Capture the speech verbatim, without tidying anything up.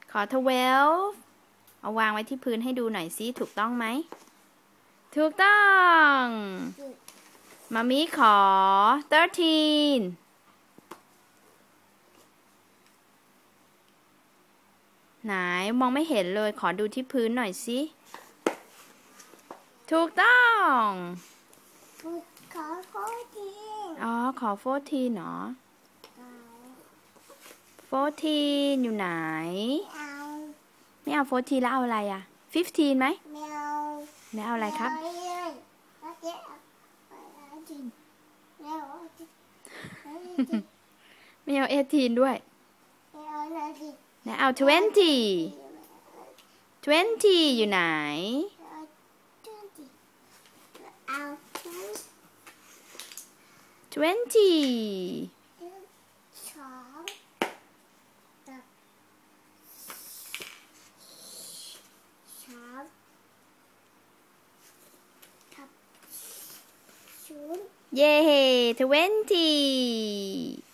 ขอ twelve เอาวางไว้ที่พื้นให้ดูหน่อยซิถูกต้องไหมถูกต้องมามีขอ thirteen ไหนมองไม่เห็นเลยขอดูที่พื้นหน่อยสิถูกต้องขอ fourteen อ๋อขอ fourteen เหรอ fourteen อยู่ไหนไม่เอา fourteen แล้วเอาอะไรอ่ะ fifteen ไหมไม่เอาไม่เอาอะไรครับไม่เอา eighteen ด้วยไม่เอา twenty twenty อยู่ไหนtwenty สองกับสามกับศูนย์เย้ twenty